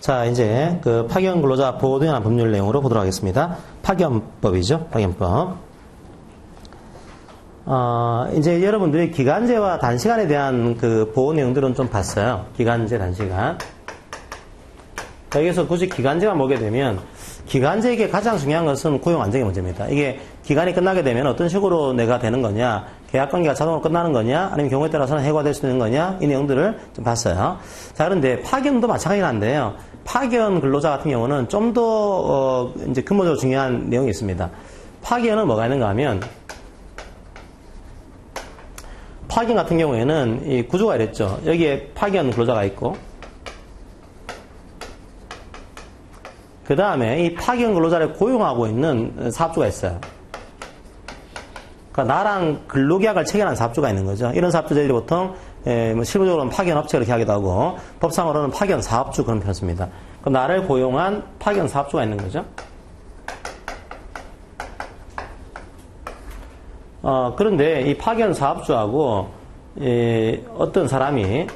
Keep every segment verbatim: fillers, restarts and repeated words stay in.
자, 이제 그 파견 근로자 보호 등에 관한 법률 내용으로 보도록 하겠습니다. 파견법이죠. 파견법. 어, 이제 여러분들이 기간제와 단시간에 대한 그 보호 내용들은 좀 봤어요. 기간제, 단시간. 자, 여기서 굳이 기간제만 보게 되면 기간제에게 가장 중요한 것은 고용 안정의 문제입니다. 이게 기간이 끝나게 되면 어떤 식으로 내가 되는 거냐, 계약 관계가 자동으로 끝나는 거냐, 아니면 경우에 따라서는 해고될 수 있는 거냐, 이 내용들을 좀 봤어요. 자, 그런데 파견도 마찬가지긴 한데요. 파견 근로자 같은 경우는 좀 더, 어, 이제 근본적으로 중요한 내용이 있습니다. 파견은 뭐가 있는가 하면, 파견 같은 경우에는 이 구조가 이랬죠. 여기에 파견 근로자가 있고, 그 다음에 이 파견 근로자를 고용하고 있는 사업주가 있어요. 그러니까 나랑 근로계약을 체결한 사업주가 있는 거죠. 이런 사업주들이 보통 에, 뭐 실무적으로는 파견 업체를 이렇게 하기도 하고 법상으로는 파견 사업주 그런 표현 씁니다. 그럼 나를 고용한 파견 사업주가 있는 거죠. 어, 그런데 이 파견 사업주하고 이 어떤 사람이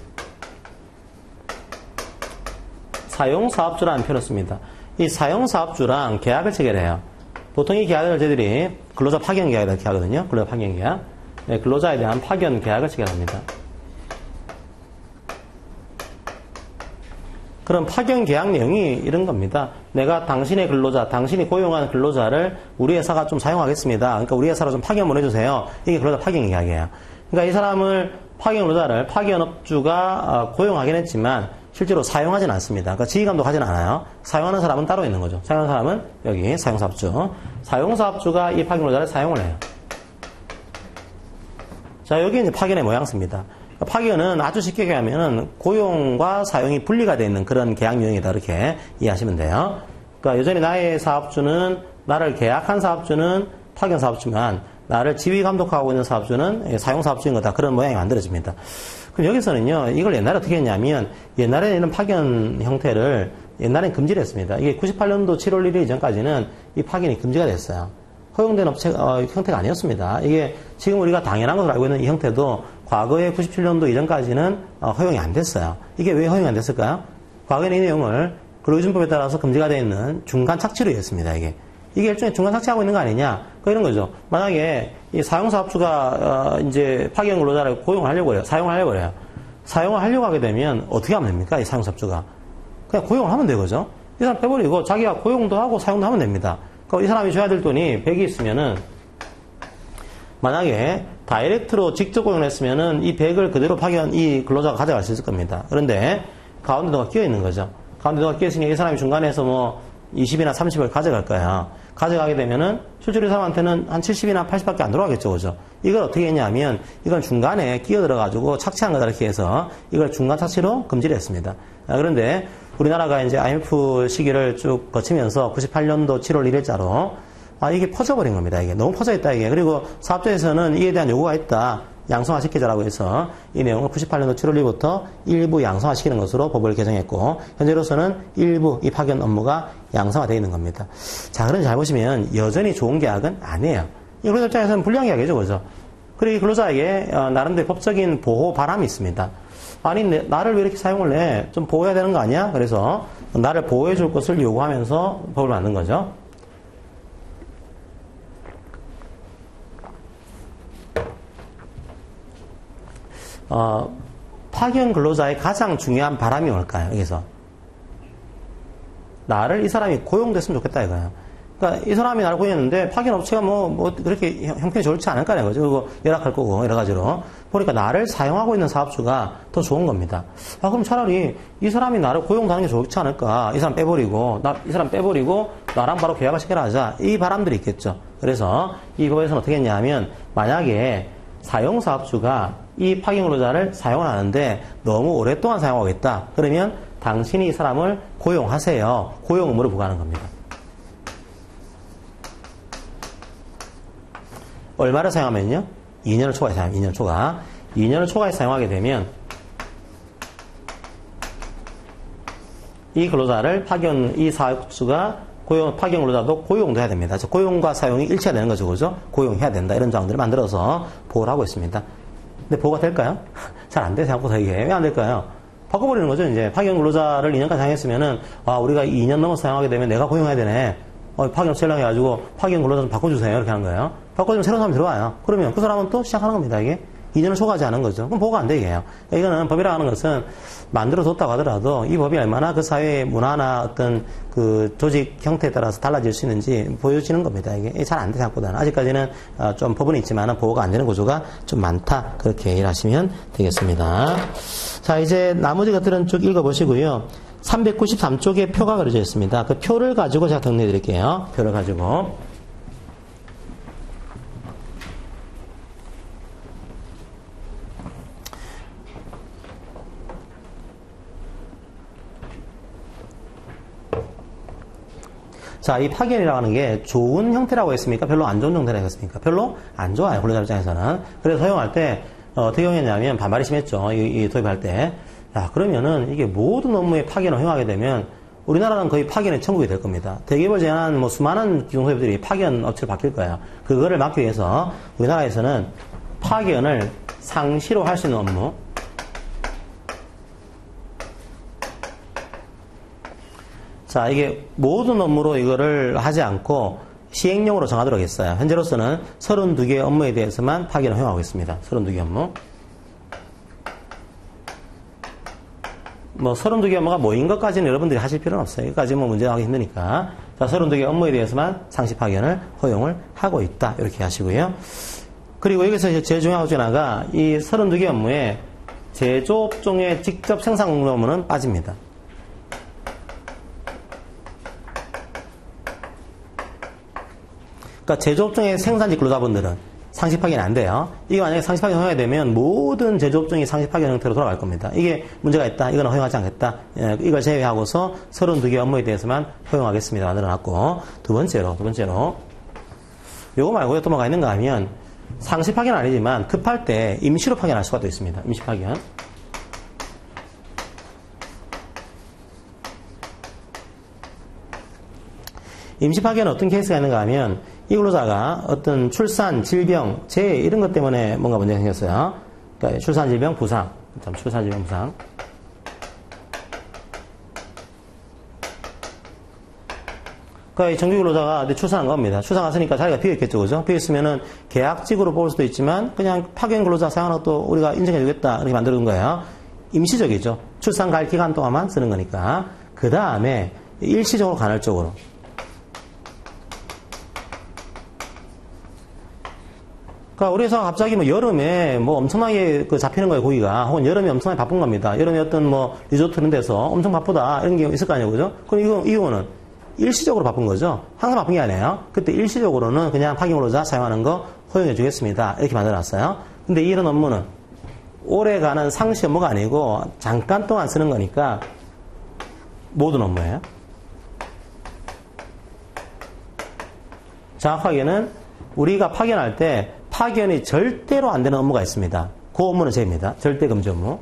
사용사업주라는 표현을 씁니다. 이 사용사업주랑 계약을 체결해요. 보통 이 계약을 저희들이 근로자 파견 계약이라고 이렇게 하거든요. 근로자 파견 계약. 네, 근로자에 대한 파견 계약을 체결합니다. 그럼 파견 계약 내용이 이런 겁니다. 내가 당신의 근로자, 당신이 고용한 근로자를 우리 회사가 좀 사용하겠습니다. 그러니까 우리 회사로 좀 파견 보내주세요. 이게 근로자 파견 계약이에요. 그러니까 이 사람을 파견 근로자를 파견업주가 고용하긴 했지만 실제로 사용하진 않습니다. 그러니까 지휘감독하진 않아요. 사용하는 사람은 따로 있는 거죠. 사용하는 사람은 여기 사용사업주. 사용사업주가 이 파견 근로자를 사용을 해요. 자, 여기 이제 파견의 모양새입니다. 파견은 아주 쉽게 얘기하면은 고용과 사용이 분리가 되어 있는 그런 계약 유형이다. 이렇게 이해하시면 돼요. 그러니까 여전히 나의 사업주는, 나를 계약한 사업주는 파견 사업주만 나를 지휘 감독하고 있는 사업주는 사용 사업주인 거다. 그런 모양이 만들어집니다. 그럼 여기서는요, 이걸 옛날에 어떻게 했냐면, 옛날에는 이런 파견 형태를 옛날엔 금지를 했습니다. 이게 구십팔 년도 칠월 일일 이전까지는 이 파견이 금지가 됐어요. 허용된 업체, 어, 형태가 아니었습니다. 이게 지금 우리가 당연한 것으로 알고 있는 이 형태도 과거에 구십칠 년도 이전까지는 어, 허용이 안 됐어요. 이게 왜 허용이 안 됐을까요? 과거에는 이 내용을 근로기준법에 따라서 금지가 되어 있는 중간 착취로 했습니다. 이게. 이게 일종의 중간 착취하고 있는 거 아니냐? 그 이런 거죠. 만약에 이 사용사업주가 어, 이제 파견 근로자를 고용을 하려고 해요. 사용을 하려고 해요. 사용을 하려고 하게 되면 어떻게 하면 됩니까? 이 사용사업주가. 그냥 고용을 하면 되거죠. 이 사람 빼버리고 자기가 고용도 하고 사용도 하면 됩니다. 그러니까 이 사람이 줘야 될 돈이 백이 있으면은 만약에 다이렉트로 직접 고용을 했으면은 이 백을 그대로 파견 이 근로자가 가져갈 수 있을 겁니다. 그런데 가운데 누가 끼어 있는 거죠. 가운데 누가 끼어 있으니까 이 사람이 중간에서 뭐 이십이나 삼십을 가져갈 거야. 가져가게 되면은 실제로 이 사람한테는 한 칠십이나 팔십밖에 안 들어가겠죠. 그죠? 이걸 어떻게 했냐면 이건 중간에 끼어 들어가지고 착취한 거다 이렇게 해서 이걸 중간 착취로 금지를 했습니다. 아, 그런데 우리나라가 이제 아이엠에프 시기를 쭉 거치면서 구십팔 년도 칠월 일일자로 아, 이게 퍼져버린 겁니다. 이게 너무 퍼져 있다, 이게. 그리고 사업자에서는 이에 대한 요구가 있다. 양성화 시키자라고 해서 이 내용을 구십팔 년도 칠월 일일부터 일부 양성화 시키는 것으로 법을 개정했고, 현재로서는 일부 이 파견 업무가 양성화되어 있는 겁니다. 자, 그런데 잘 보시면 여전히 좋은 계약은 아니에요. 이 근로자 입장에서는 불리한 계약이죠, 그죠? 그리고 이 근로자에게 어, 나름대로 법적인 보호 바람이 있습니다. 아니, 내, 나를 왜 이렇게 사용을 해? 좀 보호해야 되는 거 아니야? 그래서 나를 보호해 줄 것을 요구하면서 법을 만든 거죠. 어, 파견 근로자의 가장 중요한 바람이 뭘까요? 여기서. 나를 이 사람이 고용됐으면 좋겠다 이거예요. 그러니까 이 사람이 나를 고용했는데 파견 업체가 뭐, 뭐 그렇게 형편이 좋지 않을 거라는 거죠. 그리고 연락할 거고 여러 가지로. 보니까 나를 사용하고 있는 사업주가 더 좋은 겁니다. 아, 그럼 차라리 이 사람이 나를 고용하는 게 좋지 않을까? 이 사람 빼버리고, 나, 이 사람 빼버리고 나랑 바로 계약을 시켜라 하자. 이 바람들이 있겠죠. 그래서 이 법에서는 어떻게 했냐면 만약에 사용사업주가 이 파견 근로자를 사용을 하는데 너무 오랫동안 사용하고 있다. 그러면 당신이 이 사람을 고용하세요. 고용 의무를 부과하는 겁니다. 얼마를 사용하면요? 이 년을 초과해서 사용, 이 년 초과. 이 년을 초과해서 사용하게 되면 이 근로자를 파견, 이 사업주가 고용, 파견 근로자도 고용도 해야 됩니다. 고용과 사용이 일치가 되는 거죠. 그죠? 고용해야 된다. 이런 조항들을 만들어서 보호를 하고 있습니다. 근데 보호가 될까요? 잘 안 돼, 생각보다 이게. 왜 안 될까요? 바꿔버리는 거죠. 이제 파견 근로자를 이 년간 사용했으면은, 아, 우리가 이 년 넘어서 사용하게 되면 내가 고용해야 되네. 어, 파견 없애려고 해가지고 파견 근로자 좀 바꿔주세요. 이렇게 하는 거예요. 바꿔주면 새로운 사람이 들어와요. 그러면 그 사람은 또 시작하는 겁니다. 이게 이 년을 초과하지 않은 거죠. 그럼 보고가 안 되게 해요. 이거는 법이라고 하는 것은 만들어뒀다고 하더라도 이 법이 얼마나 그 사회의 문화나 어떤 그 조직 형태에 따라서 달라질 수 있는지 보여지는 겁니다. 이게 잘 안 돼, 생각보다는. 아직까지는 좀 법은 있지만 보고가 안 되는 구조가 좀 많다. 그렇게 이해하시면 되겠습니다. 자, 이제 나머지 것들은 쭉 읽어보시고요. 삼백구십삼 쪽에 표가 그려져 있습니다. 그 표를 가지고 제가 정리해 드릴게요. 표를 가지고. 자, 이 파견이라고 하는 게 좋은 형태라고 했습니까? 별로 안 좋은 형태라고 했습니까? 별로 안 좋아요. 근로자 입장에서는. 그래서 사용할 때 어, 어떻게 했냐면 반발이 심했죠. 이, 이 도입할 때. 야, 그러면은 이게 모든 업무에 파견을 허용하게 되면 우리나라는 거의 파견의 천국이 될 겁니다. 대기업을 제한한 뭐 수많은 기존소비들이 파견 업체로 바뀔 거예요. 그거를 막기 위해서 우리나라에서는 파견을 상시로 할 수 있는 업무, 자, 이게 모든 업무로 이거를 하지 않고 시행령으로 정하도록 했어요. 현재로서는 서른두 개 업무에 대해서만 파견을 허용하고 있습니다. 서른두 개 업무. 뭐 서른두 개 업무가 뭐인 것까지는 여러분들이 하실 필요는 없어요. 여기까지 뭐 문제 나오기 힘드니까. 자, 서른두 개 업무에 대해서만 상시 파견을 허용을 하고 있다. 이렇게 하시고요. 그리고 여기서 제일 중요한 것 중에 하나가 이 서른두 개 업무에 제조업종의 직접 생산 업무는 빠집니다. 그러니까 제조업종의 생산직 근로자분들은 상시 파견이 안 돼요. 이게 만약에 상시 파견 허용이 되면 모든 제조업종이 상시 파견 형태로 돌아갈 겁니다. 이게 문제가 있다. 이건 허용하지 않겠다. 예, 이걸 제외하고서 서른두 개 업무에 대해서만 허용하겠습니다. 만들어놨고. 두 번째로, 두 번째로. 요거 말고요. 또 뭐가 있는가 하면 상시 파견은 아니지만 급할 때 임시로 파견할 수가 또 있습니다. 임시 파견. 임시 파견은 어떤 케이스가 있는가 하면 이 근로자가 어떤 출산, 질병, 재해 이런 것 때문에 뭔가 문제가 생겼어요. 그러니까 출산, 질병, 부상. 출산, 질병, 부상. 그러니까 정규 근로자가 출산한 겁니다. 출산 갔으니까 자리가 비어있겠죠, 그죠? 비어있으면은 계약직으로 뽑을 수도 있지만 그냥 파견 근로자 사용하는 것도 우리가 인정해주겠다 이렇게 만들어둔 거예요. 임시적이죠. 출산 갈 기간 동안만 쓰는 거니까. 그 다음에 일시적으로 간헐적으로. 그러니까 우리 회사가 갑자기 뭐 여름에 뭐 엄청나게 그 잡히는 거예요, 고기가. 혹은 여름에 엄청나게 바쁜 겁니다. 여름에 어떤 뭐 리조트 이런 데서 엄청 바쁘다. 이런 게 있을 거 아니에요, 그죠? 그럼 이거, 이거는 일시적으로 바쁜 거죠. 항상 바쁜 게 아니에요. 그때 일시적으로는 그냥 파견 근로자 사용하는 거 허용해 주겠습니다. 이렇게 만들어놨어요. 근데 이런 업무는 오래가는 상시 업무가 아니고 잠깐 동안 쓰는 거니까 모든 업무예요. 정확하게는 우리가 파견할 때 파견이 절대로 안 되는 업무가 있습니다. 그 업무는 제입니다. 절대 금지 업무.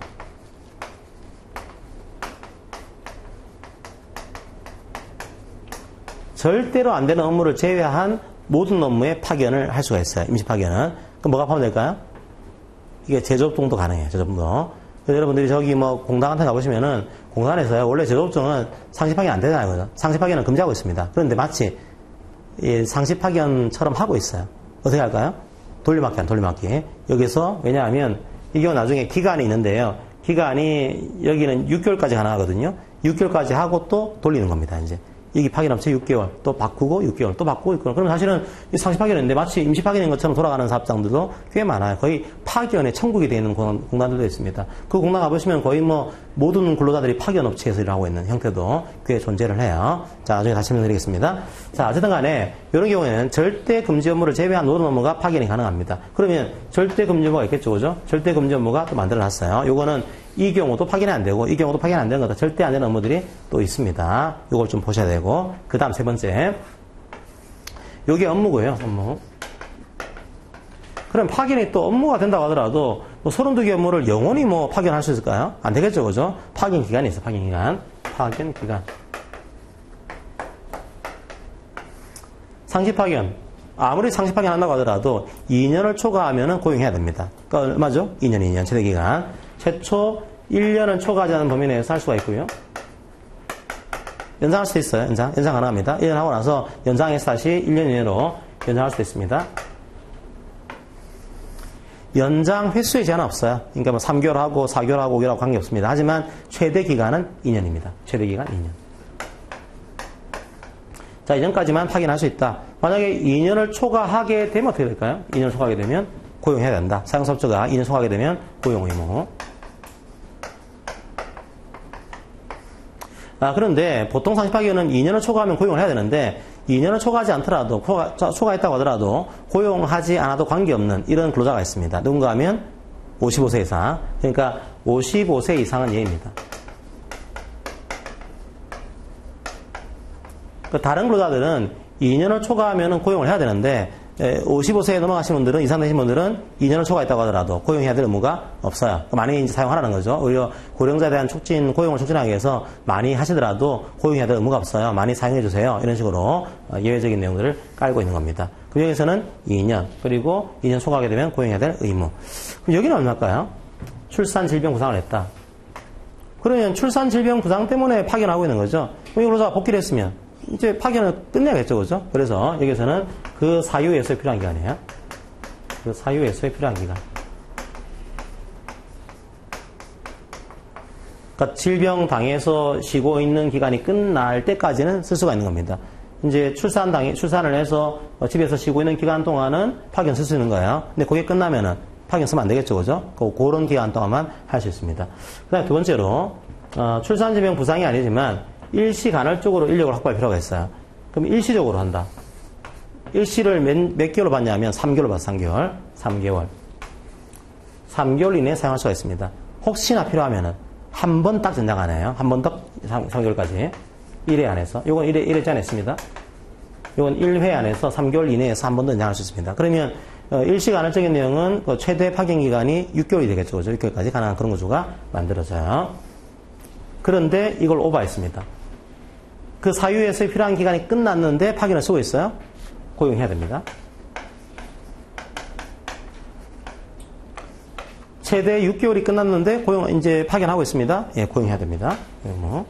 절대로 안 되는 업무를 제외한 모든 업무에 파견을 할 수가 있어요. 임시 파견은. 그럼 뭐가 포함될까요? 이게 제조업종도 가능해요. 제조업종도. 그래서 여러분들이 저기 뭐 공단 같은 데 가보시면은 공단에서요. 원래 제조업종은 상시 파견 안 되잖아요. 그죠? 상시 파견은 금지하고 있습니다. 그런데 마치 이 상시 파견처럼 하고 있어요. 어떻게 할까요? 돌려막기 안 돌려막기. 여기서 왜냐하면 이게 나중에 기간이 있는데요. 기간이 여기는 육 개월까지 가능하거든요. 육 개월까지 하고 또 돌리는 겁니다. 이제 여기 파견업체 육 개월 또 바꾸고 육 개월 또 바꾸고 있고. 그럼 사실은 상시 파견인데 마치 임시 파견인 것처럼 돌아가는 사업장들도 꽤 많아요. 거의 파견의 천국이 되어 있는 공단들도 있습니다. 그 공단 가보시면 거의 뭐 모든 근로자들이 파견업체에서 일하고 있는 형태도 꽤 존재를 해요. 자, 나중에 다시 설명드리겠습니다. 자, 어쨌든 간에 이런 경우에는 절대 금지 업무를 제외한 모든 업무가 파견이 가능합니다. 그러면 절대 금지 업무가 있겠죠, 그죠? 절대 금지 업무가 또 만들어놨어요. 요거는 이 경우도 파견이 안 되고 이 경우도 파견이 안 되는 거다. 절대 안 되는 업무들이 또 있습니다. 요걸 좀 보셔야 되고. 그 다음 세 번째. 요게 업무고요. 업무. 그럼 파견이 또 업무가 된다고 하더라도 뭐 서른두 개 업무를 영원히 뭐 파견할 수 있을까요? 안 되겠죠, 그죠? 파견 기간이 있어, 파견 기간. 파견 기간. 상시 파견. 아무리 상시 파견 한다고 하더라도 이 년을 초과하면은 고용해야 됩니다. 그러니까 얼마죠? 이 년, 이 년 최대 기간. 최초 일 년을 초과하지 않은 범위 내에서 할 수가 있고요. 연장할 수도 있어요. 연장. 연장 가능합니다. 일 년 하고 나서 연장해서 다시 일 년 이내로 연장할 수도 있습니다. 연장 횟수에 제한은 없어요. 그러니까 뭐 삼 개월 하고 사 개월 하고 오 개월 하고 관계없습니다. 하지만 최대 기간은 이 년입니다. 최대 기간 이 년. 자, 이전까지만 확인할 수 있다. 만약에 이 년을 초과하게 되면 어떻게 될까요? 이 년을 초과하게 되면 고용해야 된다. 사용사업자가 이 년 초과하게 되면 고용 의무. 아, 그런데 보통 상습하기에는 이 년을 초과하면 고용을 해야 되는데 이 년을 초과하지 않더라도 초과, 초과했다고 하더라도 고용하지 않아도 관계없는 이런 근로자가 있습니다. 누군가 하면 오십오 세 이상. 그러니까 오십오 세 이상은 예입니다. 그 다른 근로자들은 이 년을 초과하면 고용을 해야 되는데 오십오 세에 넘어가신 분들은, 이상 되신 분들은 이 년을 초과했다고 하더라도 고용해야 될 의무가 없어요. 많이 이제 사용하라는 거죠. 오히려 고령자에 대한 촉진, 고용을 촉진하기 위해서 많이 하시더라도 고용해야 될 의무가 없어요. 많이 사용해 주세요. 이런 식으로 예외적인 내용들을 깔고 있는 겁니다. 그 중에서는 이 년, 그리고 이 년 초과하게 되면 고용해야 될 의무. 그럼 여기는 얼마일까요? 출산, 질병, 부상을 했다. 그러면 출산, 질병, 부상 때문에 파견하고 있는 거죠. 그럼 이 근로자가 복귀를 했으면 이제 파견을 끝내야겠죠, 그죠? 그래서 여기서는 그 사유에서 필요한 기간이에요. 그 사유에서 필요한 기간. 그러니까 질병 당해서 쉬고 있는 기간이 끝날 때까지는 쓸 수가 있는 겁니다. 이제 출산 당해, 출산을 해서 집에서 쉬고 있는 기간 동안은 파견 쓸 수 있는 거예요. 근데 그게 끝나면은 파견 쓰면 안 되겠죠, 그죠? 그런 기간 동안만 할 수 있습니다. 그 다음에 두 번째로, 어, 출산, 질병, 부상이 아니지만 일시 간헐적으로 인력을 확보할 필요가 있어요. 그럼 일시적으로 한다. 일시를 몇, 몇 개월로 받냐면 삼 개월로 받아. 삼 개월. 삼 개월. 삼 개월 이내에 사용할 수가 있습니다. 혹시나 필요하면은 한 번 딱 전장 안 해요. 한 번 더 삼 개월까지. 일 회 안에서. 요건 일 회, 일 회째 안 했습니다. 요건 일 회 안에서 삼 개월 이내에서 한 번 더 연장할 수 있습니다. 그러면 어, 일시 간헐적인 내용은 그 최대 파견 기간이 육 개월이 되겠죠. 그죠? 육 개월까지 가능한 그런 구조가 만들어져요. 그런데 이걸 오버했습니다. 그 사유에서 필요한 기간이 끝났는데 파견을 쓰고 있어요. 고용해야 됩니다. 최대 육 개월이 끝났는데 고용 이제 파견하고 있습니다. 예, 고용해야 됩니다. 뭐.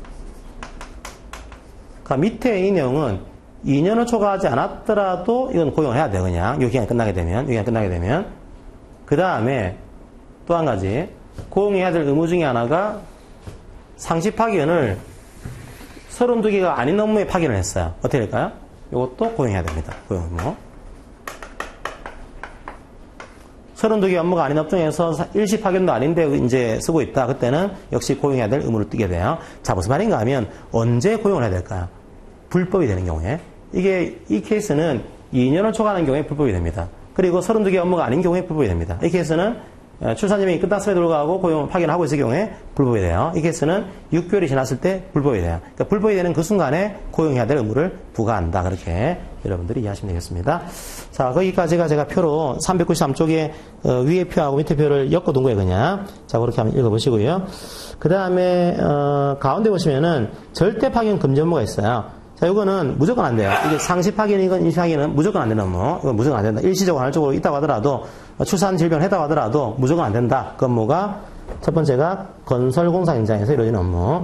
그러니까 밑에 이 내용은 이 년을 초과하지 않았더라도 이건 고용을 해야 돼요. 그냥 이 기간이 끝나게 되면, 이 기간이 끝나게 되면. 그 다음에 또 한 가지 고용해야 될 의무 중에 하나가 상시 파견을 서른두 개가 아닌 업무에 파견을 했어요. 어떻게 될까요? 이것도 고용해야 됩니다. 고용 의무. 서른두 개 업무가 아닌 업종에서 일시 파견도 아닌데 이제 쓰고 있다. 그때는 역시 고용해야 될 의무를 띠게 돼요. 자, 무슨 말인가 하면 언제 고용을 해야 될까요? 불법이 되는 경우에. 이게 이 케이스는 이 년을 초과하는 경우에 불법이 됩니다. 그리고 서른두 개 업무가 아닌 경우에 불법이 됩니다. 이 케이스는 출산지명이 끝났음에도 불구하고 고용 파견을 하고 있을 경우에 불법이 돼요. 이 케이스는 육 개월이 지났을 때 불법이 돼요. 그러니까 불법이 되는 그 순간에 고용해야 될 의무를 부과한다. 그렇게 여러분들이 이해하시면 되겠습니다. 자, 거기까지가 제가 표로 삼백구십삼 쪽에 어, 위에 표하고 밑에 표를 엮어둔 거예요, 그냥. 자, 그렇게 한번 읽어보시고요. 그 다음에 어, 가운데 보시면은 절대 파견 금지 업무가 있어요. 자, 이거는 무조건 안 돼요. 이게 상시 파견이건 인시 파견은 무조건 안 되는 업무. 이건 무조건 안 된다. 일시적으로, 간헐적으로 있다고 하더라도, 출산 질병을 했다고 하더라도 무조건 안 된다. 그 업무가, 첫 번째가 건설공사 현장에서 이루어지는 업무.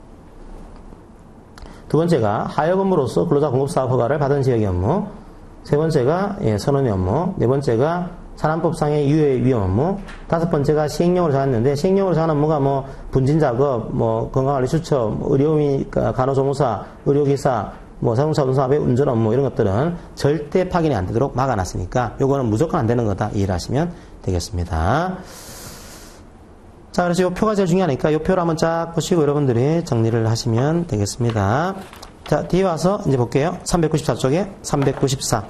두 번째가 하역 업무로서 근로자 공급사업 허가를 받은 지역의 업무. 세 번째가, 예, 선언의 업무. 네 번째가 산안법상의 유해 위험 업무. 다섯 번째가 시행령으로 정했는데, 시행령으로 정한 업무가 뭐, 분진 작업, 뭐, 건강관리 추천, 의료미, 간호조무사, 의료기사, 뭐, 자동차 운송업의 운전 업무, 이런 것들은 절대 파견이 안 되도록 막아놨으니까, 요거는 무조건 안 되는 거다. 이해를 하시면 되겠습니다. 자, 그래서 요 표가 제일 중요하니까, 요 표를 한번 쫙 보시고 여러분들이 정리를 하시면 되겠습니다. 자, 뒤에 와서 이제 볼게요. 삼백구십사 쪽에 삼백구십사.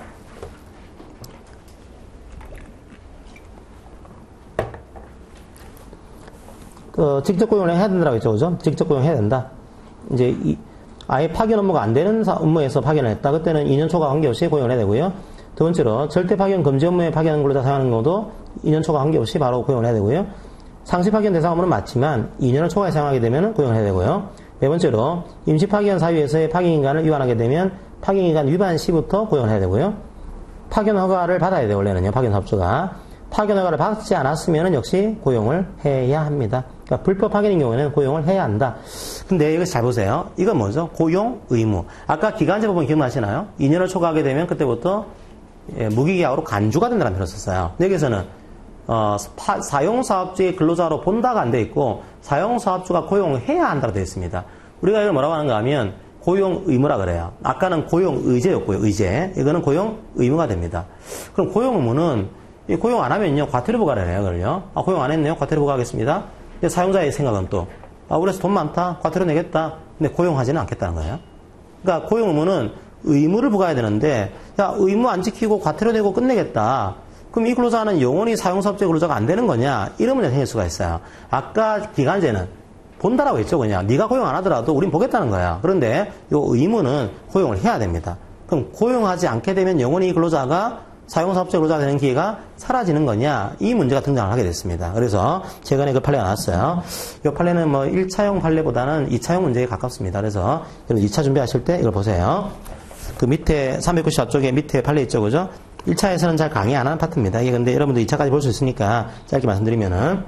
어, 직접 고용을 해야 된다고 했죠, 그죠? 직접 고용해야 된다. 이제, 이, 아예 파견 업무가 안 되는 사, 업무에서 파견을 했다. 그때는 이 년 초과 관계없이 고용을 해야 되고요. 두 번째로, 절대 파견 금지 업무에 파견 근로자 사용하는 경우도 이 년 초과 관계없이 바로 고용을 해야 되고요. 상시 파견 대상 업무는 맞지만, 이 년을 초과에 사용하게 되면 고용을 해야 되고요. 네 번째로, 임시 파견 사유에서의 파견 기간을 위반하게 되면, 파견 기간 위반 시부터 고용을 해야 되고요. 파견 허가를 받아야 돼요, 원래는요, 파견 사업주가. 파견 허가를 받지 않았으면 역시 고용을 해야 합니다. 그러니까 불법 파견인 경우에는 고용을 해야 한다. 근데 이거 잘 보세요. 이건 뭐죠? 고용 의무. 아까 기간제 법원 기억나시나요? 이 년을 초과하게 되면 그때부터 예, 무기계약으로 간주가 된다는 표현을 썼어요. 여기서는 어, 파, 사용사업주의 근로자로 본다가 안 돼 있고 사용사업주가 고용해야 한다고 되어 있습니다. 우리가 이걸 뭐라고 하는가 하면 고용 의무라 그래요. 아까는 고용 의제였고요. 의제. 이거는 고용 의무가 됩니다. 그럼 고용 의무는 이 고용 안 하면요 과태료 부과를 해요. 그걸요. 아, 고용 안 했네요. 과태료 부과하겠습니다. 근데 사용자의 생각은 또 아, 우리에서 돈 많다. 과태료 내겠다. 근데 고용하지는 않겠다는 거예요. 그러니까 고용 의무는 의무를 부과해야 되는데 야 의무 안 지키고 과태료 내고 끝내겠다. 그럼 이 근로자는 영원히 사용사업주의 근로자가 안 되는 거냐? 이런 문제가 생길 수가 있어요. 아까 기간제는 본다라고 했죠. 그냥 네가 고용 안 하더라도 우린 보겠다는 거야. 그런데 이 의무는 고용을 해야 됩니다. 그럼 고용하지 않게 되면 영원히 이 근로자가 사용사업주의 근로자가 되는 기회가 사라지는 거냐? 이 문제가 등장을 하게 됐습니다. 그래서 최근에 그 판례가 나왔어요. 이 판례는 뭐 일 차용 판례보다는 이 차용 문제에 가깝습니다. 그래서 여러분 이 차 준비하실 때 이걸 보세요. 그 밑에 삼백구십사 쪽에 밑에 판례 있죠. 그죠? 일 차에서는 잘 강의 안 하는 파트입니다. 이게 근데 여러분들 이 차까지 볼 수 있으니까 짧게 말씀드리면은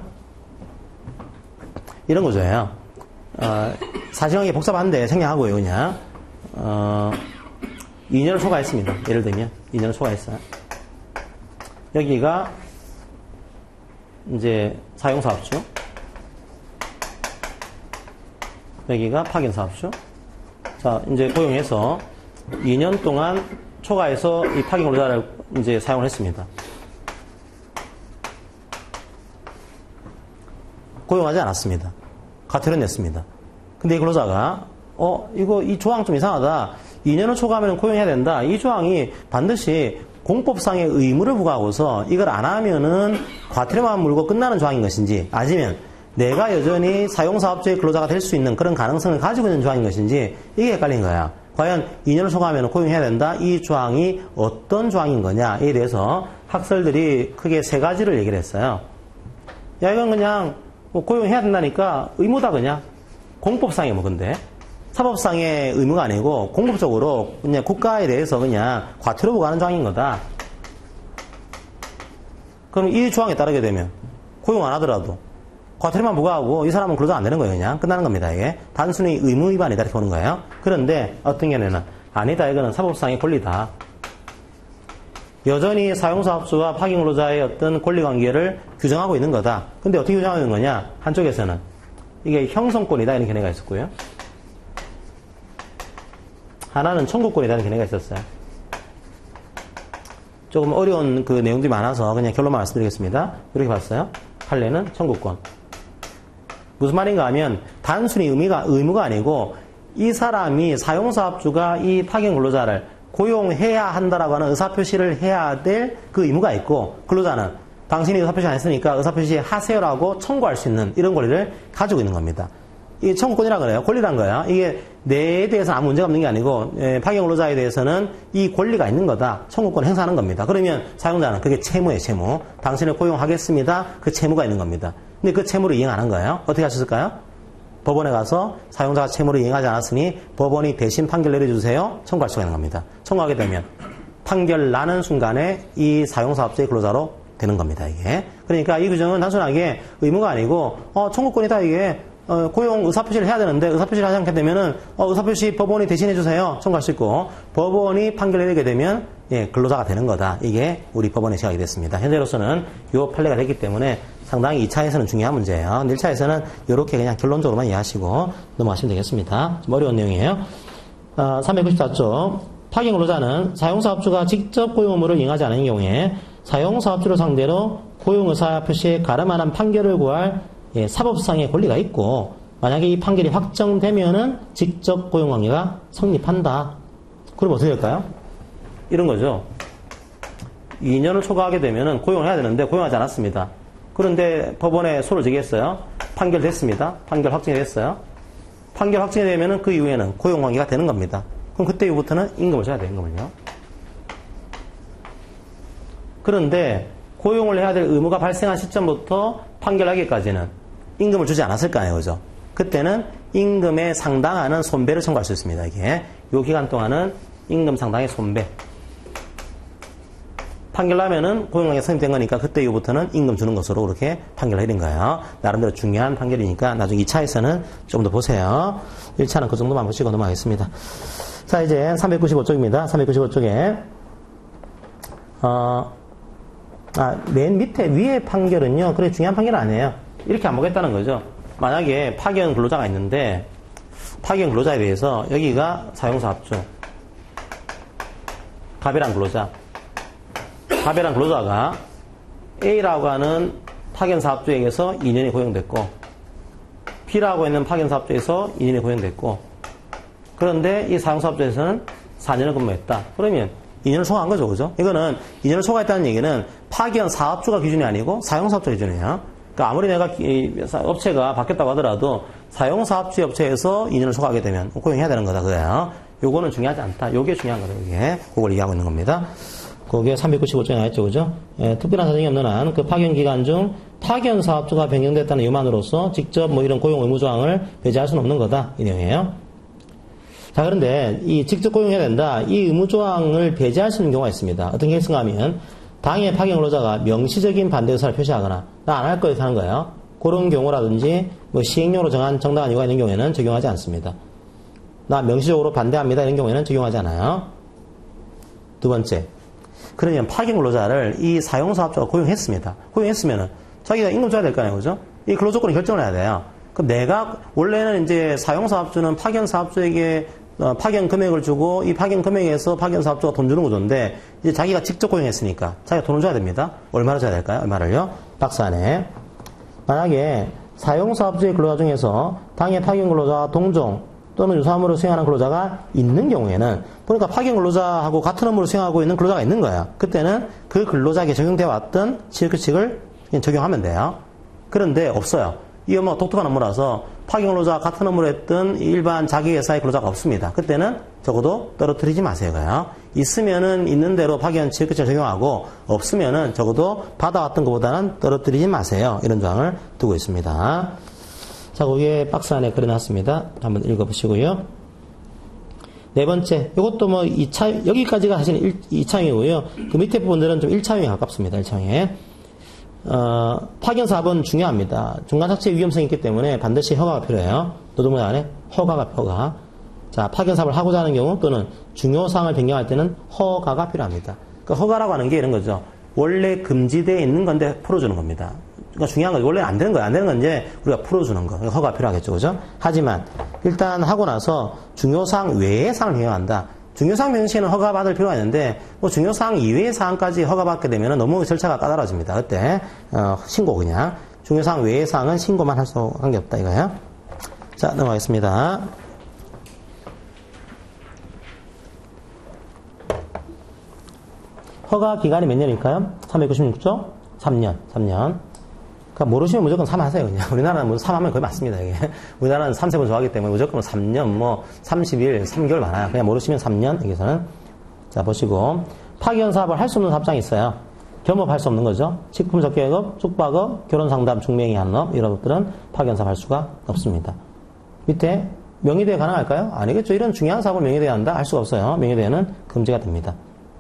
이런 거죠요. 어, 사실은 복잡한데 생략하고요, 그냥. 어, 이 년을 초과했습니다. 예를 들면 이 년을 초과했어요. 여기가 이제 사용사업주, 여기가 파견사업주. 자, 이제 고용해서 이 년 동안 초과해서 이 파견 근로자를 이제 사용을 했습니다. 고용하지 않았습니다. 과태료 냈습니다. 근데 이 근로자가 어 이거 이 조항 좀 이상하다. 이 년을 초과하면 고용해야 된다. 이 조항이 반드시 공법상의 의무를 부과하고서 이걸 안 하면은 과태료만 물고 끝나는 조항인 것인지 아니면 내가 여전히 사용사업주의 근로자가 될 수 있는 그런 가능성을 가지고 있는 조항인 것인지 이게 헷갈린 거야. 과연 이 년을 초과하면 고용해야 된다. 이 조항이 어떤 조항인 거냐에 대해서 학설들이 크게 세 가지를 얘기를 했어요. 야 이건 그냥 뭐 고용해야 된다니까 의무다 그냥. 공법상의 뭐 근데 사법상의 의무가 아니고 공법적으로 그냥 국가에 대해서 그냥 과태료 부과하는 조항인 거다. 그럼 이 조항에 따르게 되면 고용 안 하더라도 과태료만 부과하고 이 사람은 근로자 안 되는 거예요. 그냥 끝나는 겁니다. 이게 단순히 의무 위반이다 이렇게 보는 거예요. 그런데 어떤 경우에는 아니다. 이거는 사법상의 권리다. 여전히 사용사업주와 파견근로자의 어떤 권리관계를 규정하고 있는 거다. 근데 어떻게 규정하고 있는 거냐? 한쪽에서는 이게 형성권이다 이런 견해가 있었고요. 하나는 청구권이라는 견해가 있었어요. 조금 어려운 그 내용들이 많아서 그냥 결론만 말씀드리겠습니다. 이렇게 봤어요. 판례는 청구권. 무슨 말인가 하면 단순히 의미가, 의무가 아니고 이 사람이 사용사업주가 이 파견 근로자를 고용해야 한다라고 하는 의사표시를 해야 될 그 의무가 있고 근로자는 당신이 의사표시 안 했으니까 의사표시 하세요라고 청구할 수 있는 이런 권리를 가지고 있는 겁니다. 이 청구권이라고 그래요. 권리란 거야. 이게 내에 대해서는 아무 문제가 없는 게 아니고 예, 파견 근로자에 대해서는 이 권리가 있는 거다. 청구권 행사하는 겁니다. 그러면 사용자는 그게 채무예요. 채무. 당신을 고용하겠습니다. 그 채무가 있는 겁니다. 근데 그 채무를 이행 안 한 거예요. 어떻게 하셨을까요? 법원에 가서 사용자가 채무를 이행하지 않았으니 법원이 대신 판결 내려주세요. 청구할 수가 있는 겁니다. 청구하게 되면 판결 나는 순간에 이 사용사업주의 근로자로 되는 겁니다. 이게. 그러니까 이 규정은 단순하게 의무가 아니고 어, 청구권이다 이게 어, 고용 의사표시를 해야 되는데 의사표시를 하지 않게 되면은 어, 의사표시 법원이 대신해 주세요. 청구할 수 있고 법원이 판결 내리게 되면 예, 근로자가 되는 거다. 이게 우리 법원의 시각이 됐습니다. 현재로서는 이 판례가 됐기 때문에 상당히 이 차에서는 중요한 문제예요. 일 차에서는 이렇게 그냥 결론적으로만 이해하시고 넘어가시면 되겠습니다. 좀 어려운 내용이에요. 어, 삼백구십사 쪽 파견 근로자는 사용사업주가 직접 고용 의무를 이행하지 않은 경우에 사용사업주를 상대로 고용 의사 표시에 가름하는 판결을 구할 예, 사법상의 권리가 있고 만약에 이 판결이 확정되면은 직접 고용관계가 성립한다. 그럼 어떻게 될까요? 이런 거죠. 이 년을 초과하게 되면은 고용을 해야 되는데 고용하지 않았습니다. 그런데 법원에 소를 제기했어요. 판결됐습니다. 판결 확정이 됐어요. 판결 확정이 되면은 그 이후에는 고용관계가 되는 겁니다. 그럼 그때 이후부터는 임금을 줘야 돼요. 임금을요. 그런데 고용을 해야 될 의무가 발생한 시점부터 판결하기까지는 임금을 주지 않았을 거 아니에요. 그죠? 그때는 임금에 상당하는 손배를 청구할 수 있습니다. 이게. 요 기간 동안은 임금 상당의 손배. 판결하면은 고용관계 성립된 거니까 그때 이후부터는 임금 주는 것으로 그렇게 판결을 해드린 거예요. 나름대로 중요한 판결이니까 나중에 이 차에서는 좀 더 보세요. 일 차는 그 정도만 보시고 넘어가겠습니다. 자, 이제 삼백구십오 쪽입니다. 삼백구십오 쪽에, 어, 아, 맨 밑에 위에 판결은요, 그래 중요한 판결은 아니에요. 이렇게 안 보겠다는 거죠. 만약에 파견 근로자가 있는데, 파견 근로자에 대해서 여기가 사용사 합주, 갑이란 근로자, 갑이란 근로자가 A라고 하는 파견사업주에게서 이 년이 고용됐고 B라고 있는 파견사업주에서 이 년이 고용됐고 그런데 이 사용사업주에서는 사 년을 근무했다. 그러면 이 년을 초과한 거죠. 그죠? 이거는 이 년을 초과했다는 얘기는 파견사업주가 기준이 아니고 사용사업주 기준이에요. 그러니까 아무리 내가 업체가 바뀌었다고 하더라도 사용사업주 업체에서 이 년을 초과하게 되면 고용해야 되는 거다. 그래요. 요거는 중요하지 않다. 요게 중요한 거죠. 이게. 그걸 얘기하고 있는 겁니다. 그게 삼백구십오 쪽에 나왔죠. 그죠? 예, 특별한 사정이 없는 한 그 파견 기간 중 파견 사업주가 변경됐다는 이유만으로서 직접 뭐 이런 고용 의무 조항을 배제할 수는 없는 거다. 이 내용이에요. 자, 그런데 이 직접 고용해야 된다. 이 의무 조항을 배제할 수 있는 경우가 있습니다. 어떤 케이스가 하면 당해 파견 근로자가 명시적인 반대 의사를 표시하거나 나 안 할 거예요 하는 거예요. 그런 경우라든지 뭐 시행령으로 정한 정당한 이유가 있는 경우에는 적용하지 않습니다. 나 명시적으로 반대합니다. 이런 경우에는 적용하지 않아요. 두 번째. 그러면 파견 근로자를 이 사용사업주가 고용했습니다. 고용했으면은 자기가 임금 줘야 될 거 아니에요. 그죠? 이 근로 조건을 결정을 해야 돼요. 그럼 내가, 원래는 이제 사용사업주는 파견 사업주에게 어, 파견 금액을 주고 이 파견 금액에서 파견 사업주가 돈 주는 구조인데 이제 자기가 직접 고용했으니까 자기가 돈을 줘야 됩니다. 얼마를 줘야 될까요? 얼마를요? 박스 안에. 만약에 사용사업주의 근로자 중에서 당해 파견 근로자와 동종 또는 유사업무를 수행하는 근로자가 있는 경우에는 보니까 파견 근로자하고 같은 업무를 수행하고 있는 근로자가 있는 거예요. 그때는 그 근로자에게 적용되어 왔던 취업규칙을 적용하면 돼요. 그런데 없어요. 이 업무가 독특한 업무라서 파견 근로자와 같은 업무를 했던 일반 자기회사의 근로자가 없습니다. 그때는 적어도 떨어뜨리지 마세요. 그래요. 있으면은 있는 대로 파견 취업규칙을 적용하고 없으면은 적어도 받아왔던 것보다는 떨어뜨리지 마세요. 이런 조항을 두고 있습니다. 자, 거기에 박스 안에 그려놨습니다. 한번 읽어보시고요. 네 번째, 이것도 뭐 이 차, 여기까지가 사실 이 차형이고요. 그 밑에 부분들은 좀 일 차형에 가깝습니다. 일 차형에. 어, 파견 사업은 중요합니다. 중간 착취의 위험성이 있기 때문에 반드시 허가가 필요해요. 노동부 안에 허가가 허가. 자, 파견 사업을 하고자 하는 경우 또는 중요 사항을 변경할 때는 허가가 필요합니다. 그 허가라고 하는 게 이런 거죠. 원래 금지되어 있는 건데 풀어주는 겁니다. 그러니까 중요한 건 원래 안 되는 거예요. 안 되는 건 이제 우리가 풀어주는 거. 그러니까 허가가 필요하겠죠. 그죠? 하지만 일단 하고 나서 중요사항 외의 사항을 변경한다. 중요사항 변경 시에는 허가받을 필요가 있는데 뭐 중요사항 이외의 사항까지 허가받게 되면 너무 절차가 까다로워집니다. 그때 어, 신고 그냥. 중요사항 외의 사항은 신고만 할 수 한 게 없다 이거예요. 자, 넘어가겠습니다. 허가 기간이 몇 년일까요? 삼백구십육 조? 삼 년. 삼 년. 그러니까 모르시면 무조건 삼 하세요, 그냥. 우리나라는 뭐 삼 하면 거의 맞습니다, 이게. 우리나라는 삼 세번 좋아하기 때문에 무조건 삼 년, 뭐, 삼십 일, 삼 개월 많아요. 그냥 모르시면 삼 년, 여기서는. 자, 보시고. 파견 사업을 할 수 없는 사업장이 있어요. 겸업할 수 없는 거죠. 식품 적개업, 숙박업, 결혼상담, 중매행위 하는 업, 이런 것들은 파견 사업 할 수가 없습니다. 밑에, 명의대회 가능할까요? 아니겠죠. 이런 중요한 사업을 명의대회 한다? 할 수가 없어요. 명의대회는 금지가 됩니다.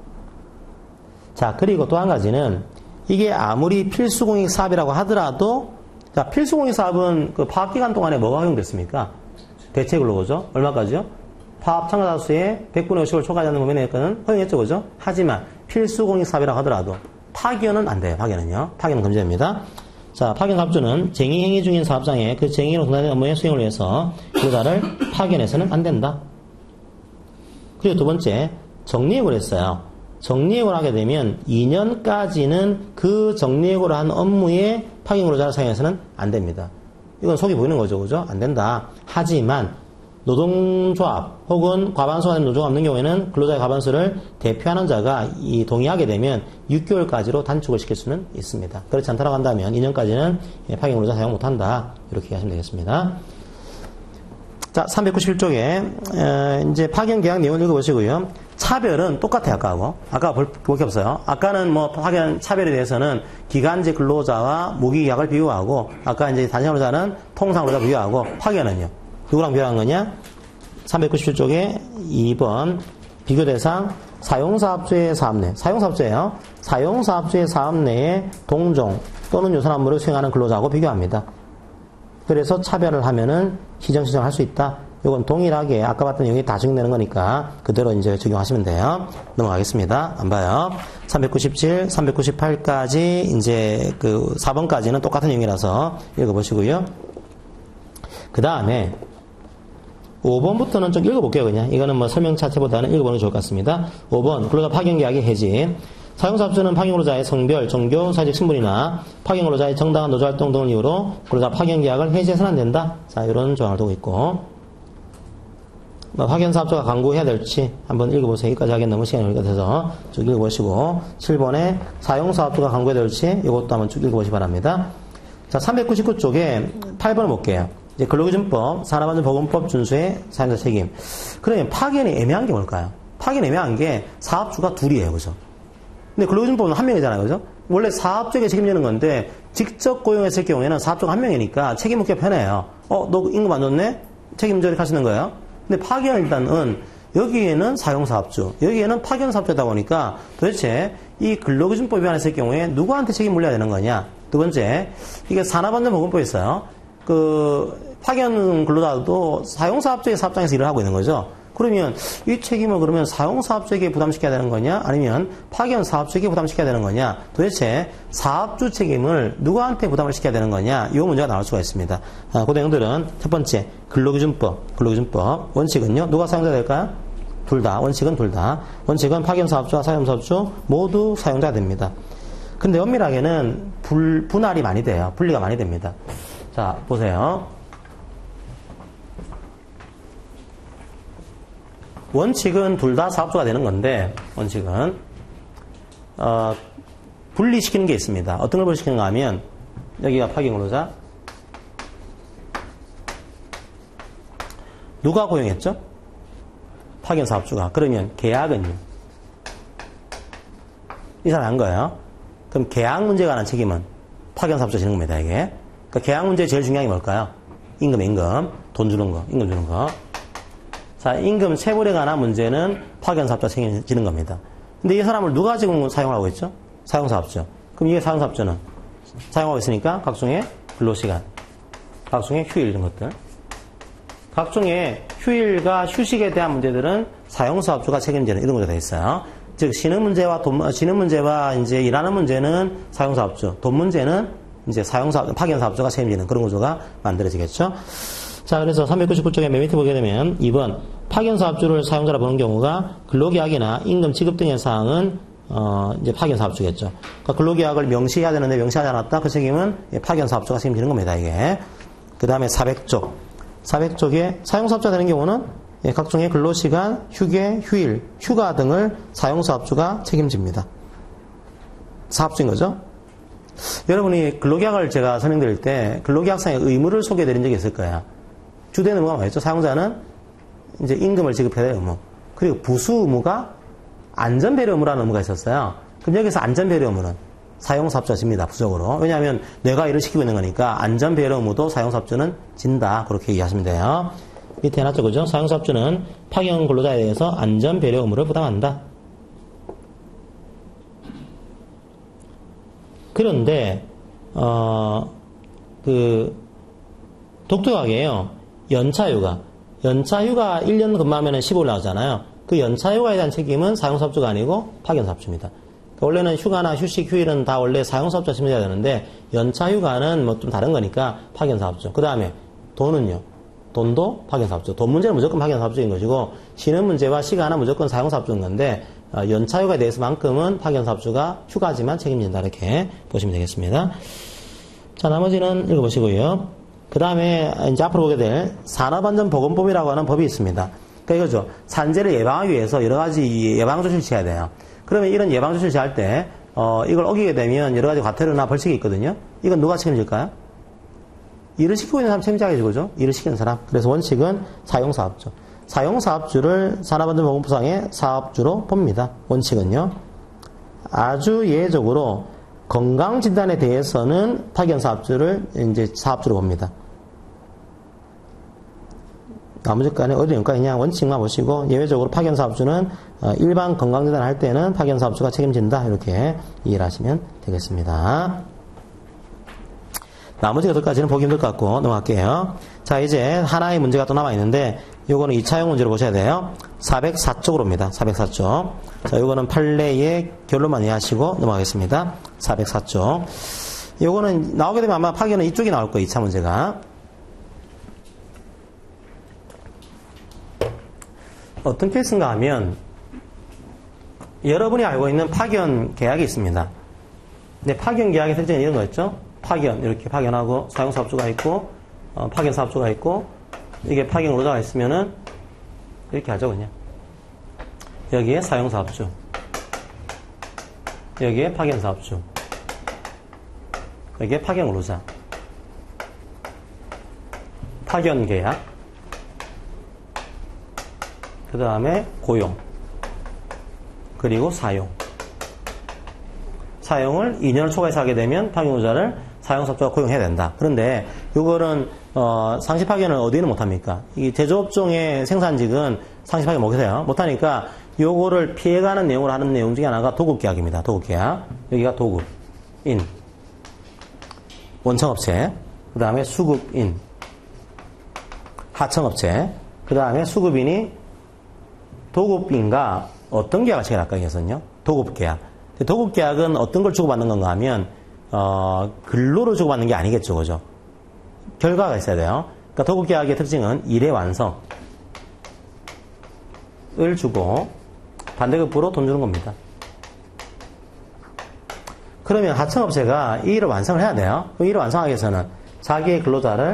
자, 그리고 또 한 가지는, 이게 아무리 필수공익 사업이라고 하더라도, 자, 필수공익 사업은 그 파업기간 동안에 뭐가 허용됐습니까? 대체근로죠. 얼마까지요? 파업 참가자 수의 백분의 오십을 초과하지 않는 범위 내에서는 허용했죠. 그죠? 하지만 필수공익 사업이라고 하더라도 파견은 안 돼요. 파견은요. 파견은 금지됩니다. 자, 파견 사업주는 쟁의행위 중인 사업장에 그 쟁의로 동반된 업무의 수행을 위해서 근로자를 파견해서는 안 된다. 그리고 두 번째, 정리해고를 했어요. 정리해고를 하게 되면 이 년까지는 그 정리해고를 한 업무에 파견 근로자를 사용해서는 안 됩니다. 이건 속이 보이는 거죠. 그죠? 안 된다. 하지만 노동조합 혹은 과반수가 된 노조가 없는 경우에는 근로자의 과반수를 대표하는 자가 이 동의하게 되면 육 개월까지로 단축을 시킬 수는 있습니다. 그렇지 않다고 한다면 이 년까지는 파견 근로자 사용 못한다. 이렇게 이해하시면 되겠습니다. 자, 삼백구십일 쪽에 에, 이제 파견 계약 내용을 읽어보시고요. 차별은 똑같아요. 아까하고. 아까 볼, 볼 게 없어요. 아까는 뭐 파견 차별에 대해서는 기간제 근로자와 무기계약을 비교하고 아까 이제 단시 근로자는 통상 근로자 비교하고 파견은요. 누구랑 비교한 거냐? 삼백구십칠 쪽에 이 번 비교 대상 사용사업주의 사업 내, 사용사업주예요. 사용사업주의 사업 내에 동종 또는 유사한 업무를 수행하는 근로자하고 비교합니다. 그래서 차별을 하면은 시정 시정할 수 있다. 이건 동일하게 아까 봤던 내용이 다 적용되는 거니까 그대로 이제 적용하시면 돼요. 넘어가겠습니다. 안 봐요. 삼백구십칠, 삼백구십팔까지 이제 그 사 번까지는 똑같은 내용이라서 읽어보시고요. 그 다음에 오 번부터는 좀 읽어볼게요, 그냥. 이거는 뭐 설명 자체보다는 읽어보는 게 좋을 것 같습니다. 오 번, 근로자 파견계약의 해지. 사용사업주는 파견근로자의 성별, 종교, 사회적 신분이나 파견근로자의 정당한 노조활동 등을 이유로 근로자 파견계약을 해지해서는 안 된다. 자, 이런 조항을 두고 있고. 뭐 파견사업주가 강구해야 될지 한번 읽어보세요. 여기까지 하기엔 너무 시간이 걸릴 것 같아서 쭉 읽어보시고. 칠 번에 사용사업주가 강구해야 될지 이것도 한번 쭉 읽어보시기 바랍니다. 자, 삼백구십구 쪽에 팔 번을 볼게요. 이제 근로기준법, 산업안전보건법 준수의 사용자 책임. 그러면 파견이 애매한 게 뭘까요? 파견이 애매한 게 사업주가 둘이에요. 그죠? 근데 근로기준법은 한 명이잖아요. 그죠? 원래 사업주에게 책임지는 건데 직접 고용했을 경우에는 사업주가 한 명이니까 책임 묻기 편해요. 어, 너 임금 안 줬네? 책임 절약하시는 거예요. 근데 파견 일단은 여기에는 사용사업주, 여기에는 파견사업주다 보니까 도대체 이 근로기준법 위반했을 경우에 누구한테 책임 물려야 되는 거냐? 두 번째, 이게 산업안전보건법에 있어요. 그 파견 근로자도 사용사업주의 사업장에서 일을 하고 있는 거죠. 그러면 이 책임을 그러면 사용사업주에게 부담시켜야 되는 거냐? 아니면 파견사업주에게 부담시켜야 되는 거냐? 도대체 사업주 책임을 누구한테 부담을 시켜야 되는 거냐? 이 문제가 나올 수가 있습니다. 아, 그 내용들은 첫 번째, 근로기준법, 근로기준법. 원칙은요? 누가 사용자 될까요? 둘 다. 원칙은 둘 다. 원칙은 파견사업주와 사용사업주 모두 사용자가 됩니다. 근데 엄밀하게는 불, 분할이 많이 돼요. 분리가 많이 됩니다. 자, 보세요. 원칙은 둘 다 사업주가 되는 건데, 원칙은, 어, 분리시키는 게 있습니다. 어떤 걸 분리시키는가 하면, 여기가 파견근로자. 누가 고용했죠? 파견사업주가. 그러면 계약은요? 이 사람이 한 거예요. 그럼 계약 문제에 관한 책임은 파견사업주가 지는 겁니다, 이게. 그러니까 계약 문제 제일 중요한 게 뭘까요? 임금, 임금. 돈 주는 거, 임금 주는 거. 자, 임금 체불에 관한 문제는 파견사업자가 책임지는 겁니다. 근데 이 사람을 누가 지금 사용하고 있죠? 사용사업주. 그럼 이게 사용사업주는 사용하고 있으니까 각종의 근로시간, 각종의 휴일 이런 것들. 각종의 휴일과 휴식에 대한 문제들은 사용사업주가 책임지는 이런 문제가 있어요. 즉, 쉬는 문제와 돈, 쉬는 문제와 이제 일하는 문제는 사용사업주, 돈 문제는 이제 사용사업, 파견사업주가 책임지는 그런 구조가 만들어지겠죠. 자, 그래서 삼백구십구 쪽에 맨 밑에 보게 되면 이 번 파견사업주를 사용자라 보는 경우가 근로계약이나 임금 지급 등의 사항은 어, 이제 파견사업주겠죠. 그러니까 근로계약을 명시해야 되는데 명시하지 않았다. 그 책임은 파견사업주가 책임지는 겁니다. 이게. 그 다음에 사백 쪽. 사백 쪽에 사용사업주가 되는 경우는 각종의 근로시간, 휴게, 휴일, 휴가 등을 사용사업주가 책임집니다. 사업주인 거죠. 여러분이 근로계약을 제가 설명드릴 때 근로계약상의 의무를 소개해드린 적이 있을 거예요. 주된 의무가 뭐였죠? 사용자는 이제 임금을 지급해야 될 의무. 그리고 부수 의무가 안전배려 의무라는 의무가 있었어요. 그럼 여기서 안전배려 의무는 사용사업주가 집니다. 부적으로. 왜냐하면 내가 일을 시키고 있는 거니까 안전배려 의무도 사용사업주는 진다. 그렇게 이해하시면 돼요. 밑에 해놨죠. 그죠? 사용사업주는 파견 근로자에 대해서 안전배려 의무를 부담한다. 그런데 어, 그 독특하게요. 연차휴가. 연차휴가 일 년 근무하면 십오 일 나오잖아요. 그 연차휴가에 대한 책임은 사용사업주가 아니고 파견사업주입니다. 그러니까 원래는 휴가나 휴식, 휴일은 다 원래 사용사업주가 책임져야 되는데 연차휴가는 뭐 좀 다른 거니까 파견사업주. 그 다음에 돈은요. 돈도 파견사업주. 돈 문제는 무조건 파견사업주인 것이고 쉬는 문제와 시간은 무조건 사용사업주인 건데 어, 연차휴가에 대해서만큼은 파견사업주가 휴가지만 책임진다. 이렇게 보시면 되겠습니다. 자, 나머지는 읽어보시고요. 그 다음에 이제 앞으로 보게 될 산업안전보건법이라고 하는 법이 있습니다. 그러니까 이거죠. 산재를 예방하기 위해서 여러 가지 예방조치를 취해야 돼요. 그러면 이런 예방조치를 취할 때 어, 이걸 어기게 되면 여러 가지 과태료나 벌칙이 있거든요. 이건 누가 책임질까요? 일을 시키고 있는 사람 책임져야지, 그죠? 일을 시키는 사람. 그래서 원칙은 사용사업주. 사용사업주를 산업안전보건법상의 사업주로 봅니다. 원칙은요. 아주 예외적으로 건강진단에 대해서는 파견사업주를 이제 사업주로 봅니다. 나머지까지 어디 연가있냐 원칙만 보시고 예외적으로 파견사업주는 일반 건강진단 할 때는 파견사업주가 책임진다 이렇게 이해를 하시면 되겠습니다. 나머지 것들까지는 보기 힘들 것 같고 넘어갈게요. 자, 이제 하나의 문제가 또 남아있는데 요거는 이 차형 문제로 보셔야 돼요. 사백사 쪽으로입니다. 사백사 쪽. 자, 요거는 판례의 결론만 이해하시고 넘어가겠습니다. 사백사 쪽. 요거는 나오게 되면 아마 파견은 이쪽이 나올 거예요. 이 차 문제가. 어떤 케이스인가 하면 여러분이 알고 있는 파견 계약이 있습니다. 근데 파견 계약의 특징은 이런 거였죠. 파견, 이렇게 파견하고 사용사업주가 있고 어, 파견사업주가 있고 이게 파견 근로자가 있으면은 이렇게 하죠 그냥. 여기에 사용사업주, 여기에 파견사업주, 여기에 파견 근로자, 파견 계약, 그 다음에 고용, 그리고 사용. 사용을 이 년을 초과해서 하게 되면 파견노자를 사용사업주가 고용해야 된다. 그런데 이거는 어, 상시 파견을 어디는 못합니까? 이 제조업종의 생산직은 상시 파견 못해요. 못하니까 요거를 피해가는 내용을 하는 내용 중에 하나가 도급계약입니다. 도급계약. 여기가 도급인, 원청업체, 그 다음에 수급인, 하청업체, 그 다음에 수급인이 도급인과 어떤 계약을 체결할까 이것은요? 도급계약. 도급계약은 어떤 걸 주고받는 건가 하면 어, 근로를 주고받는 게 아니겠죠, 그죠? 결과가 있어야 돼요. 그러니까 도급계약의 특징은 일의 완성을 주고 반대급부로 돈 주는 겁니다. 그러면 하청업체가 이 일을 완성을 해야 돼요. 그 일을 완성하기 위해서는 자기의 근로자를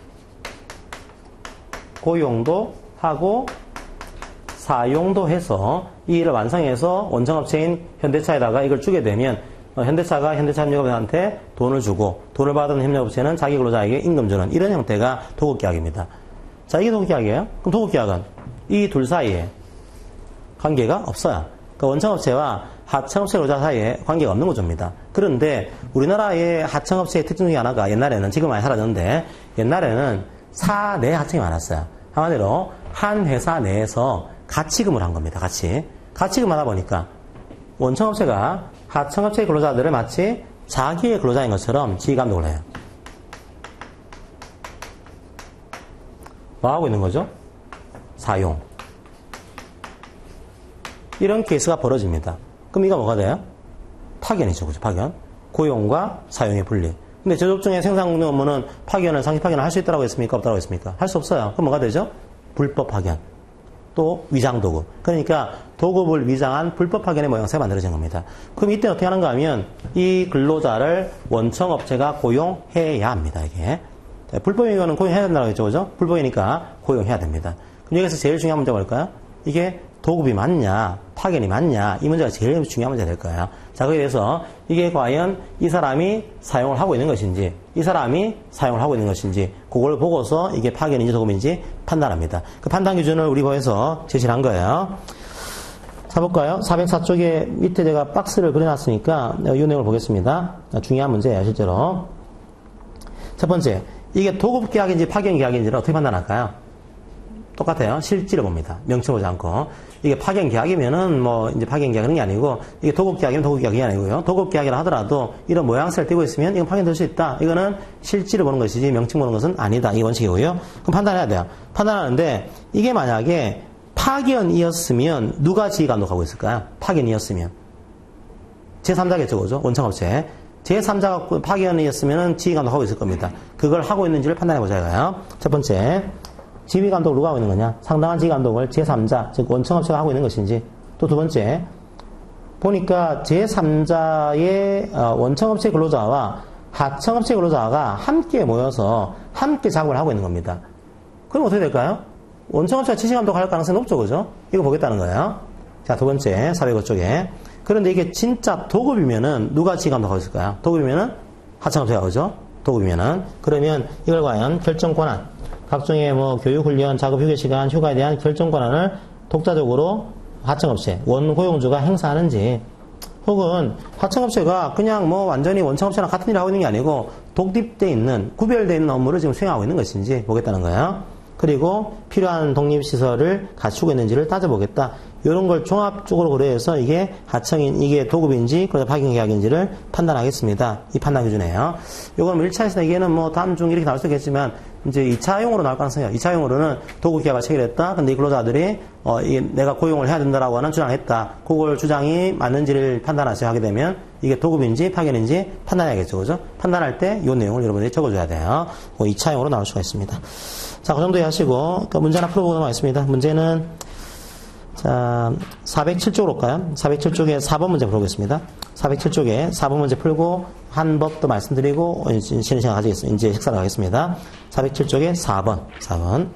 고용도 하고 사용도 해서 이 일을 완성해서 원청업체인 현대차에다가 이걸 주게 되면 현대차가 현대차 협력업체한테 돈을 주고 돈을 받은 협력업체는 자기 근로자에게 임금 주는 이런 형태가 도급계약입니다. 자, 이게 도급계약이에요. 그럼 도급계약은 이 둘 사이에 관계가 없어요. 그러니까 원청업체와 하청업체 근로자 사이에 관계가 없는 구조입니다. 그런데 우리나라의 하청업체의 특징 중에 하나가 옛날에는, 지금 많이 사라졌는데 옛날에는 사내 하청이 많았어요. 한마디로 한 회사 내에서 가치금을 한 겁니다. 같이. 가치금 하다 보니까 원청업체가 하청업체 근로자들을 마치 자기의 근로자인 것처럼 지휘감독을 해요. 뭐 하고 있는 거죠? 사용. 이런 케이스가 벌어집니다. 그럼 이거 뭐가 돼요? 파견이죠. 그죠? 파견. 고용과 사용의 분리. 근데 제조업종의 생산공정 업무는 파견을, 상시 파견을 할 수 있다고 했습니까? 없다고 했습니까? 할 수 없어요. 그럼 뭐가 되죠? 불법 파견. 또 위장도급. 그러니까 도급을 위장한 불법 파견의 모양새가 만들어진 겁니다. 그럼 이때 어떻게 하는가 하면 이 근로자를 원청업체가 고용해야 합니다. 이게. 불법인 거는 고용해야 된다고 했죠. 그죠? 불법이니까 고용해야 됩니다. 그럼 여기서 제일 중요한 문제가 뭘까요? 이게 도급이 맞냐, 파견이 맞냐, 이 문제가 제일 중요한 문제가 될 거예요. 자, 거기에 대해서 이게 과연 이 사람이 사용을 하고 있는 것인지, 이 사람이 사용을 하고 있는 것인지, 그걸 보고서 이게 파견인지 도급인지 판단합니다. 그 판단 기준을 우리 법에서 제시를 한 거예요. 자, 볼까요? 사백사 쪽에 밑에 제가 박스를 그려놨으니까 이 내용을 보겠습니다. 중요한 문제예요, 실제로. 첫 번째, 이게 도급계약인지 파견계약인지를 어떻게 판단할까요? 똑같아요. 실질을 봅니다. 명칭 보지 않고. 이게 파견계약이면은 뭐 이제 파견계약 그런 게 아니고, 이게 도급계약이면 도급계약이 아니고요. 도급계약이라 하더라도 이런 모양새를 띄고 있으면 이건 파견될 수 있다. 이거는 실질을 보는 것이지 명칭 보는 것은 아니다. 이 원칙이고요. 그럼 판단해야 돼요. 판단하는데 이게 만약에 파견이었으면 누가 지휘감독하고 있을까요? 파견이었으면. 제삼자겠죠. 그죠? 원청업체. 제삼자가 파견이었으면 지휘감독하고 있을 겁니다. 그걸 하고 있는지를 판단해보자 이거예요. 첫 번째. 지휘감독을 누가 하고 있는 거냐? 상당한 지휘감독을 제삼자, 즉 원청업체가 하고 있는 것인지. 또 두 번째, 보니까 제삼자의 원청업체 근로자와 하청업체 근로자가 함께 모여서 함께 작업을 하고 있는 겁니다. 그럼 어떻게 될까요? 원청업체가 지휘감독을 할 가능성이 높죠, 그죠? 이거 보겠다는 거예요. 자, 두 번째, 사백오 쪽에. 그런데 이게 진짜 도급이면은 누가 지휘감독하고 있을까요? 도급이면은 하청업체가 그죠? 도급이면은. 그러면 이걸 과연 결정 권한, 각종의 뭐 교육, 훈련, 작업, 휴게 시간, 휴가에 대한 결정 권한을 독자적으로 하청업체, 원고용주가 행사하는지, 혹은 하청업체가 그냥 뭐 완전히 원청업체랑 같은 일을 하고 있는 게 아니고 독립되어 있는, 구별되어 있는 업무를 지금 수행하고 있는 것인지 보겠다는 거예요. 그리고 필요한 독립시설을 갖추고 있는지를 따져보겠다. 이런 걸 종합적으로 고려해서 이게 하청인, 이게 도급인지, 그러다 파견계약인지를 판단하겠습니다. 이 판단 기준이에요. 요거는 뭐 일 차에서 이게는 뭐 다음 중 이렇게 나올 수 있겠지만, 이제 이 차용으로 나올 가능성이에요. 이 차용으로는 도급계약을 체결했다. 근데 이 근로자들이, 어, 이게 내가 고용을 해야 된다라고 하는 주장을 했다. 그걸 주장이 맞는지를 판단하셔야 하게 되면, 이게 도급인지 파견인지 판단해야겠죠. 그죠? 판단할 때 이 내용을 여러분들이 적어줘야 돼요. 그 이 차용으로 나올 수가 있습니다. 자, 그 정도 하시고, 그 문제 하나 풀어보도록 하겠습니다. 문제는, 자, 사백칠 쪽으로 올까요? 사백칠 쪽에 사 번 문제 풀어보겠습니다. 사백칠 쪽에 사 번 문제 풀고, 한 법도 말씀드리고, 쉬는 시간 가지겠습니다. 이제 식사를 하겠습니다. 사백칠 쪽에 사 번, 사 번.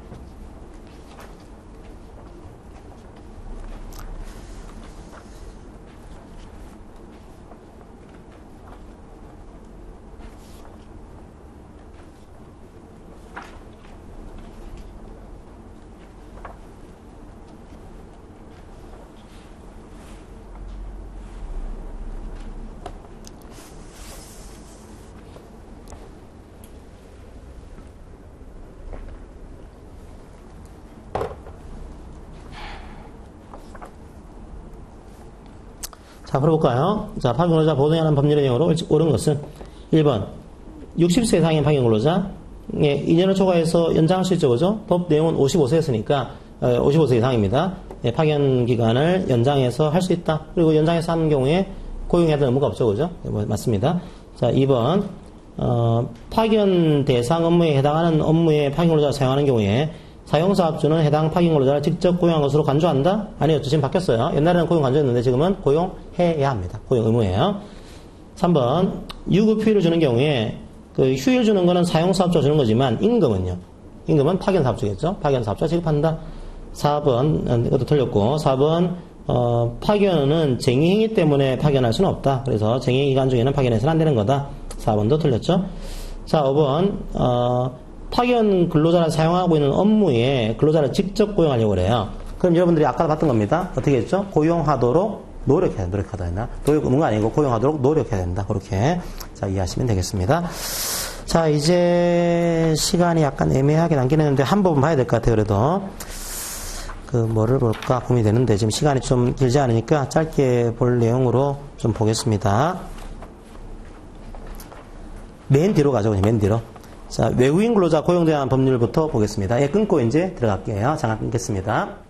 자, 풀어볼까요? 자, 파견근로자 보호에 관한 법률의 내용으로 옳은 것은 일 번 육십 세 이상인 파견근로자에 이 년을 초과해서 연장할 수 있죠, 그죠? 법 내용은 오십오 세였으니까 오십오 세 이상입니다. 네, 파견 기간을 연장해서 할 수 있다. 그리고 연장해서 하는 경우에 고용해야 되는 의무가 없죠, 그죠? 네, 뭐, 맞습니다. 자, 이 번 어, 파견 대상 업무에 해당하는 업무에 파견근로자를 사용하는 경우에 사용사업주는 해당 파견근로자를 직접 고용한 것으로 간주한다? 아니요. 지금 바뀌었어요. 옛날에는 고용 간주였는데 지금은 고용해야 합니다. 고용 의무예요. 삼 번 유급 휴일을 주는 경우에 그 휴일 주는 거는 사용사업주가 주는 거지만 임금은요. 임금은 파견사업주겠죠. 파견사업주가 지급한다. 사 번 이것도 틀렸고 사 번 어, 파견은 쟁의행위 때문에 파견할 수는 없다. 그래서 쟁의 기간 중에는 파견해서는 안 되는 거다. 사 번도 틀렸죠. 자, 오 번 어, 파견 근로자를 사용하고 있는 업무에 근로자를 직접 고용하려고 그래요. 그럼 여러분들이 아까 봤던 겁니다. 어떻게 했죠? 고용하도록 노력해야 된다. 노력하다 했나? 노력, 뭔가 아니고 고용하도록 노력해야 된다. 그렇게. 자, 이해하시면 되겠습니다. 자, 이제 시간이 약간 애매하게 남긴 했는데 한 부분 봐야 될 것 같아요. 그래도. 그, 뭐를 볼까 고민이 되는데 지금 시간이 좀 길지 않으니까 짧게 볼 내용으로 좀 보겠습니다. 맨 뒤로 가죠. 그냥 맨 뒤로. 자, 외국인 근로자 고용에 대한 법률부터 보겠습니다. 예, 끊고 이제 들어갈게요. 잠깐 끊겠습니다.